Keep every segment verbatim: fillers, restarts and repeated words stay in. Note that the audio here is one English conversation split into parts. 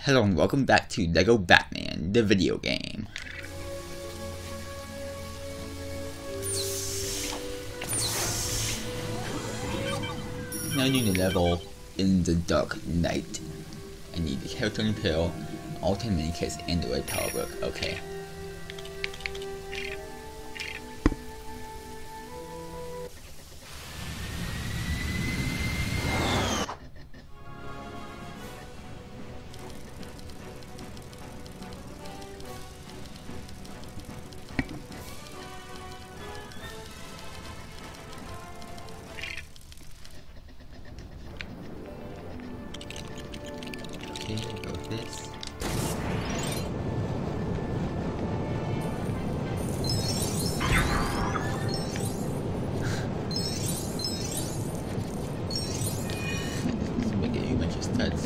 Hello and welcome back to Lego Batman, the video game. Now doing the level in the Dark Knight. I need the character pill, alternate mini kits, and the red power book. Okay. Okay, we'll go with this. Make it you much studs.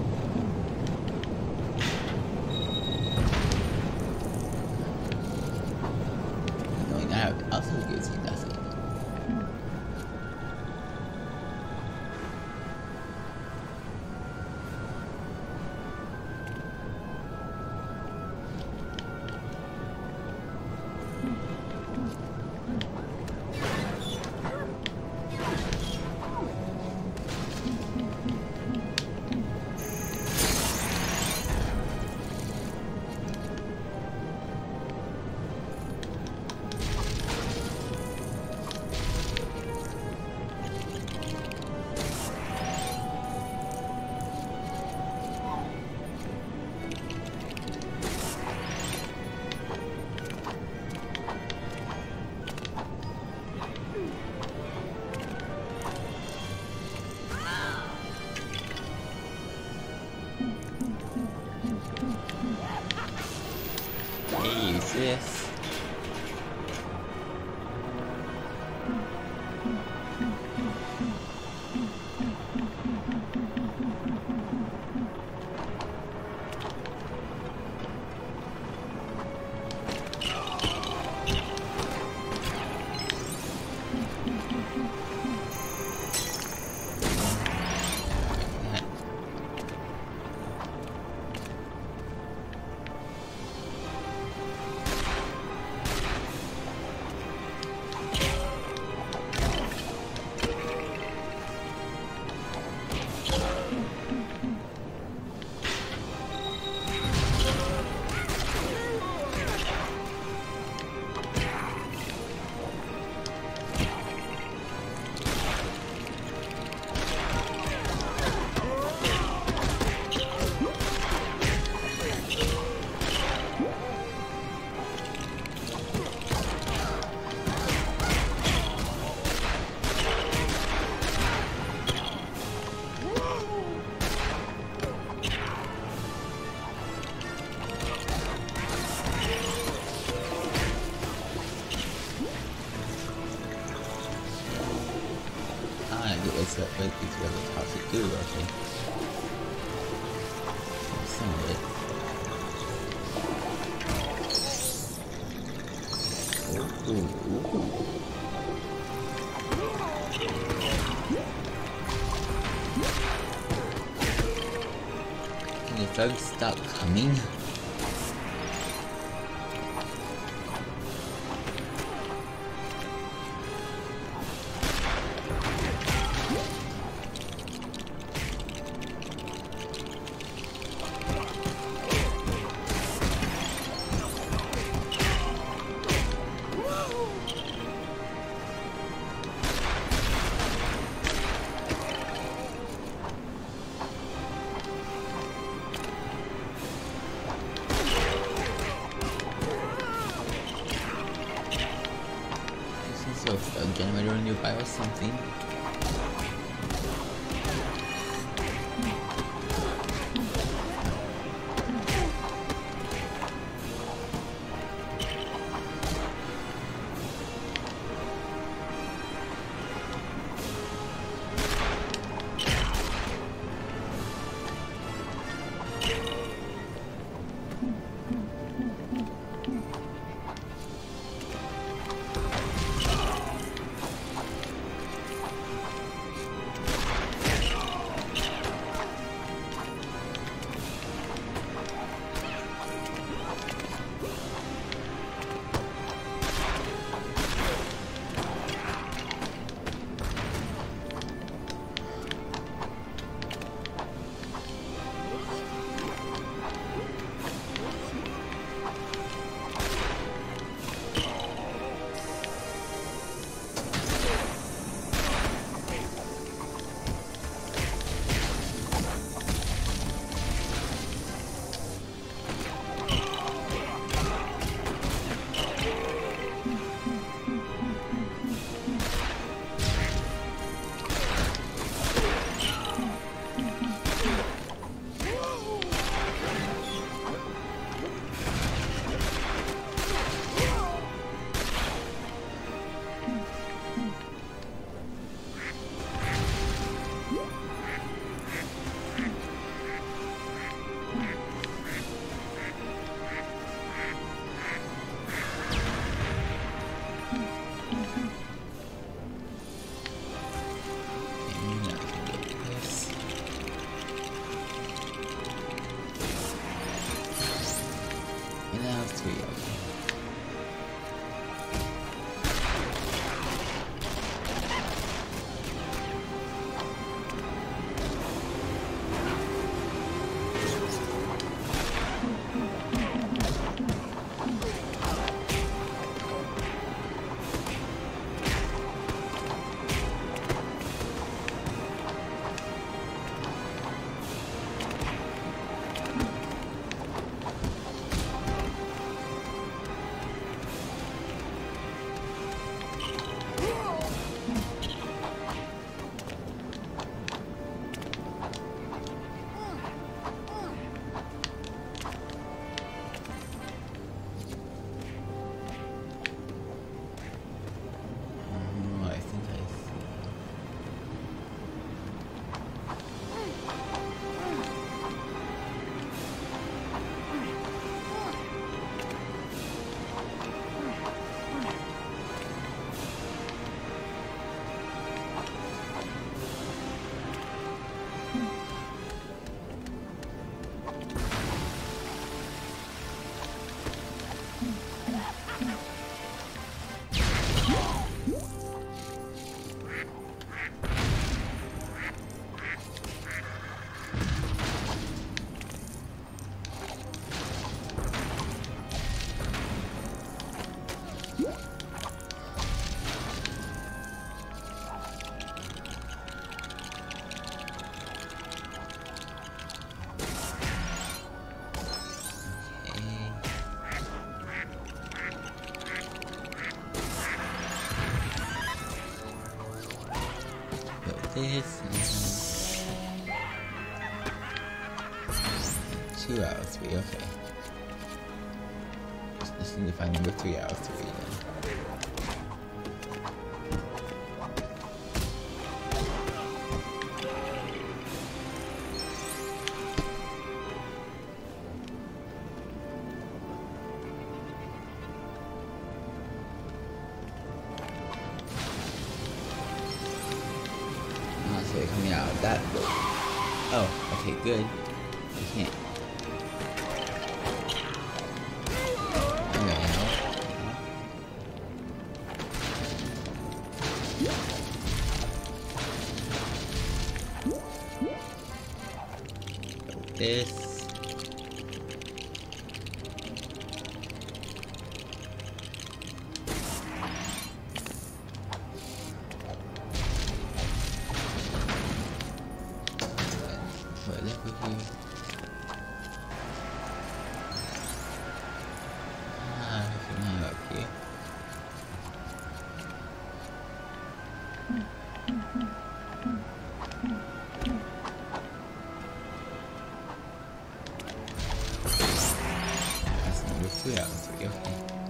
Knowing that also gives you nothing. Hey, sis. It's a bit it's really hard to do, okay. Some of it. Ooh, ooh, ooh. Can the thugs stop coming? So a generator nearby or something. this. Two out of three, okay. Just need to find number three out of three then. So they're coming out of that boat. Oh, okay, good. You can't. Okay, now. This. Three out of three, okay.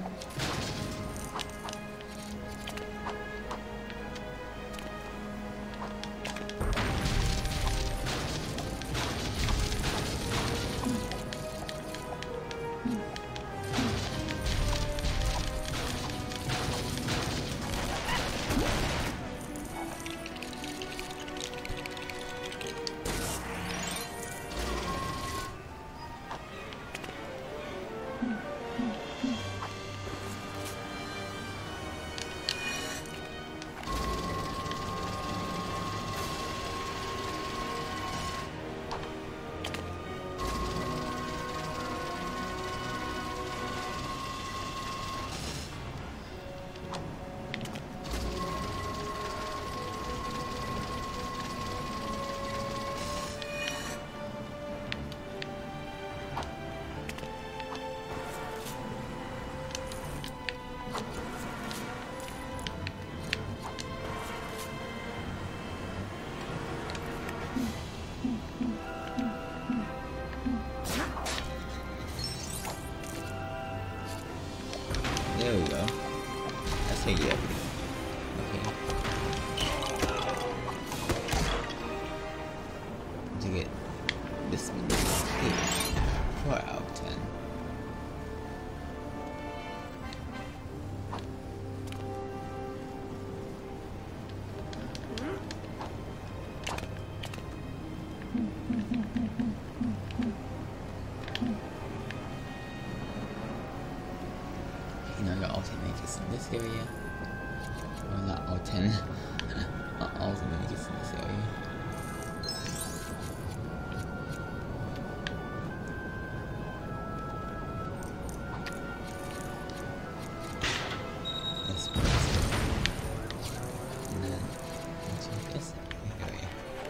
There we go. That's a yeah. Okay. To get this one, four out of ten. You know, got all ten mages in this area. Well, not all ten. Not all the mages in this area. This place. And then into this area.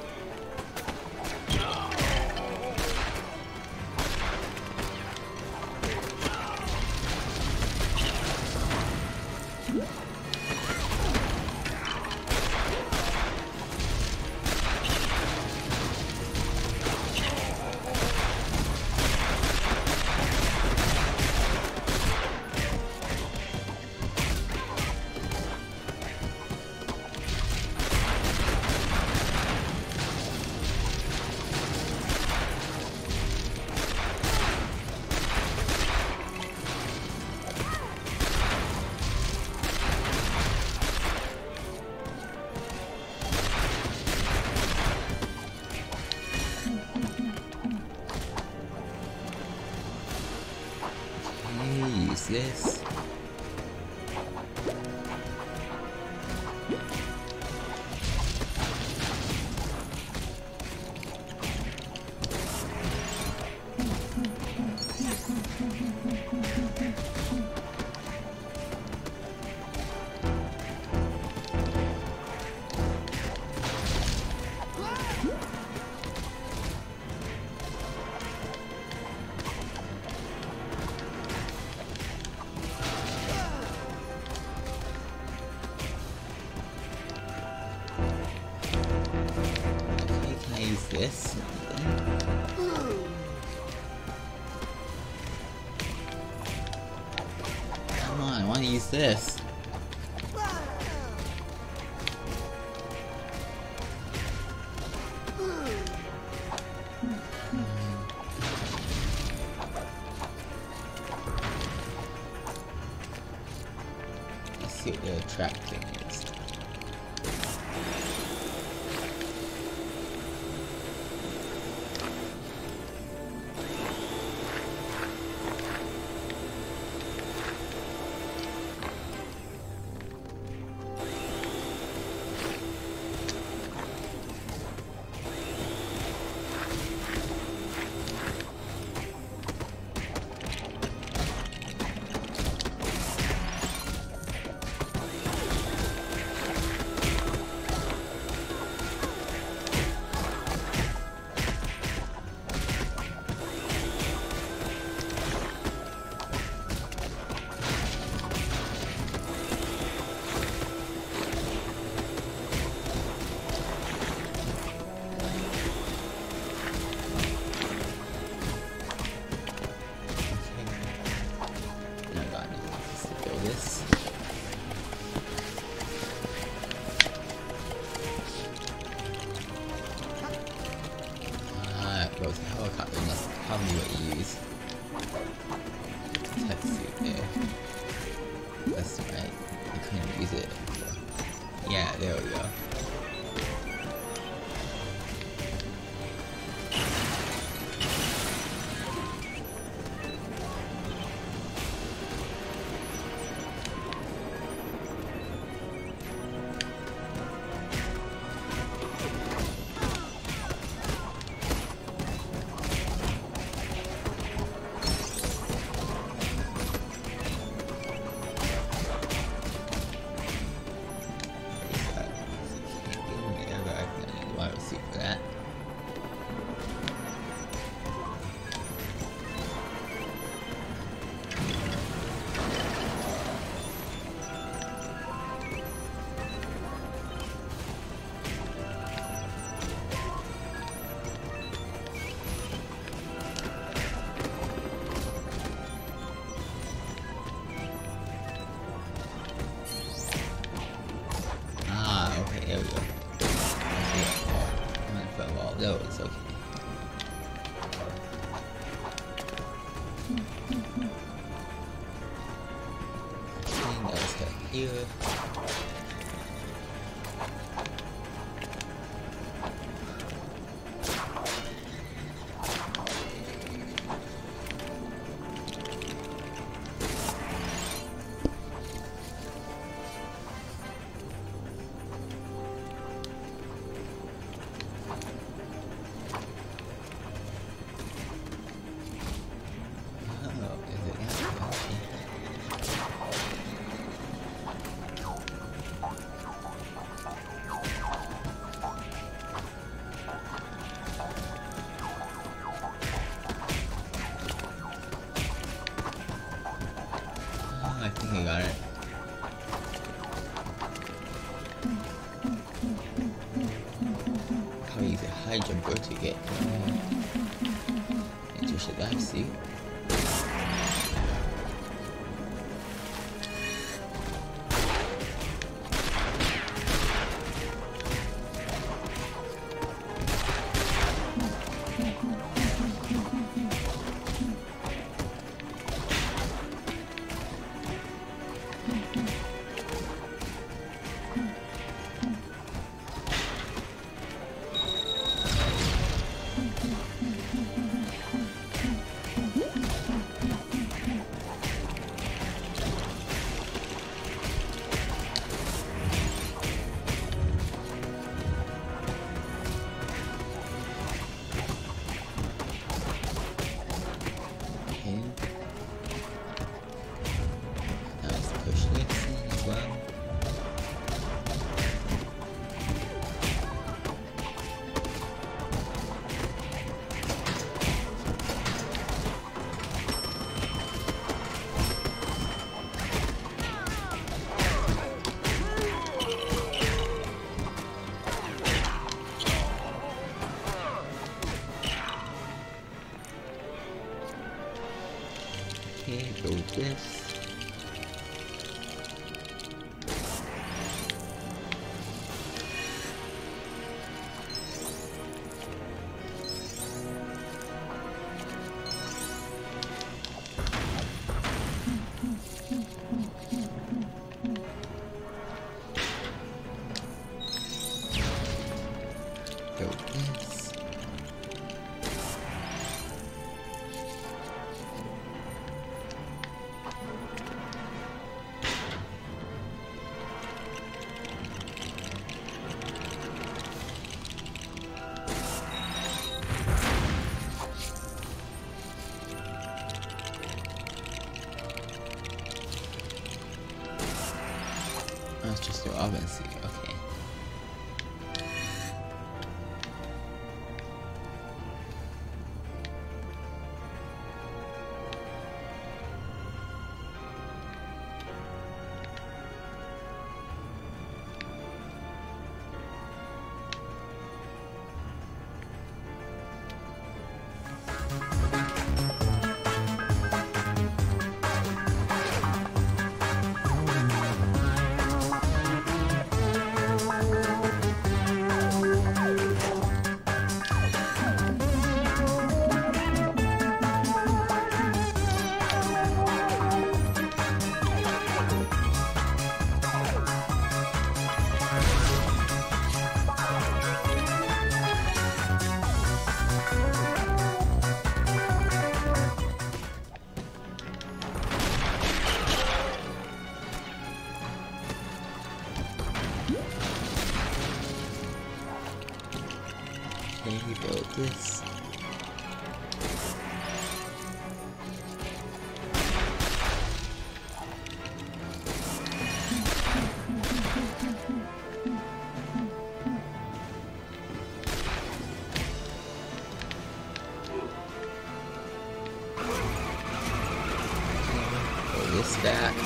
Useless. this. Come on, I want to use this. Let's see what the trap thing is. Goes the helicopter must probably what you use. Tech suit there. That's right. I couldn't use it. Yeah, there we go. There we go. I might fell off. No, it's okay. And let's go here. I think I got it. Probably use a high jumper to get uh, into the dive suit. Okay, build this. Build this. Let's just do oven seed, okay. Okay, build this. Pull this back.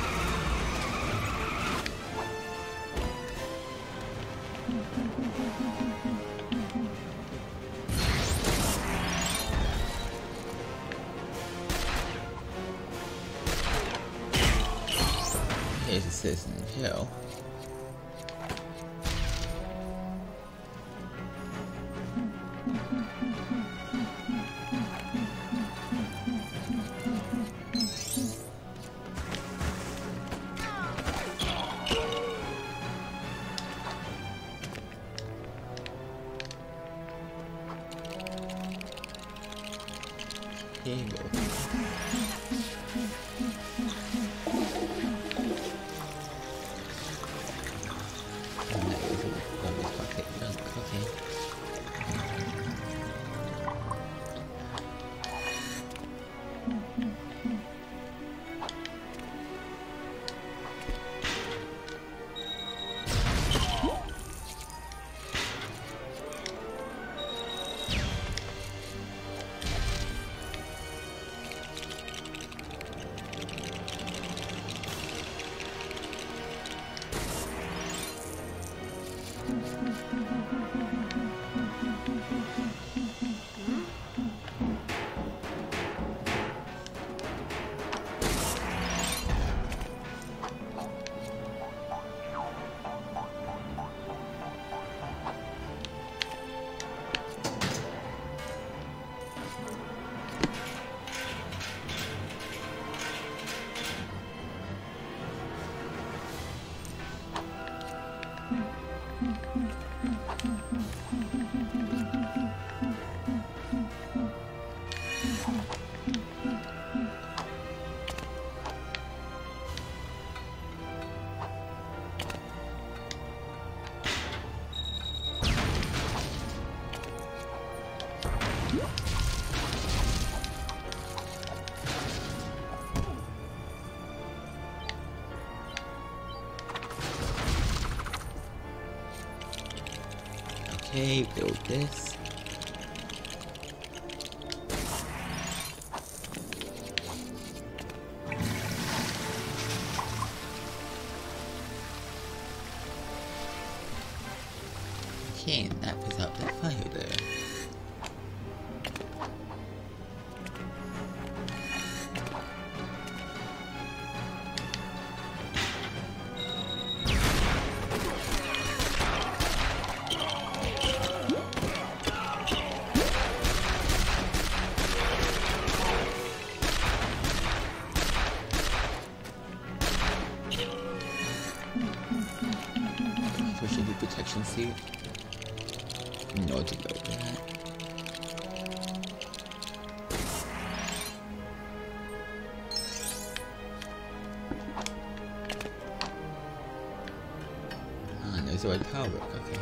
Here's a citizen hill. Here you go. Okay, build this. Okay, and that puts out that fire there. suit. You know what to go with that. Ah, there's a white power brick, okay.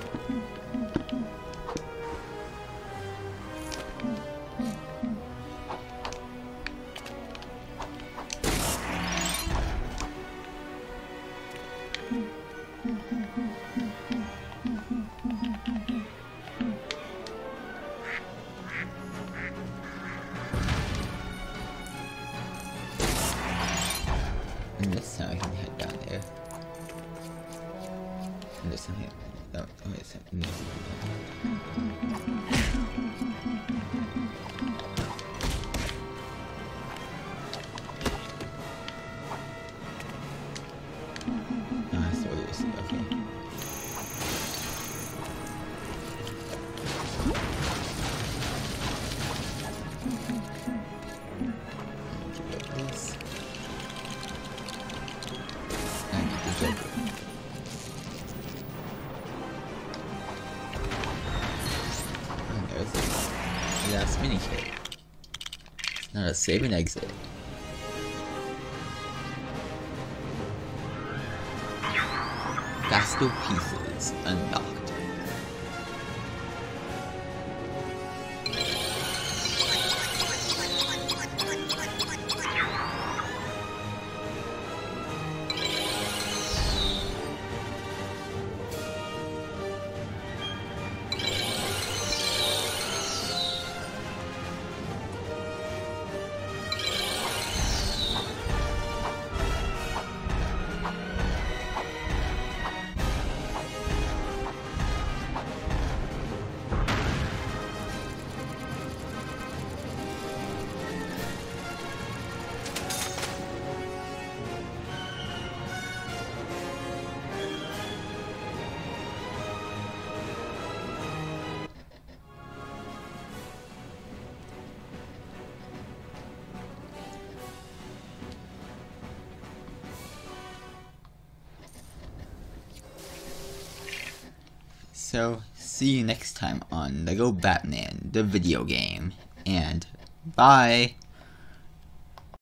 And this time I can head down there. And there's something. No, oh, wait, something. No. Ah, so you see, okay. This. And get the Joker. And there's the last mini kit. It's not a save and exit. Faster pieces unlocked. So, see you next time on Lego Batman, the video game, and bye!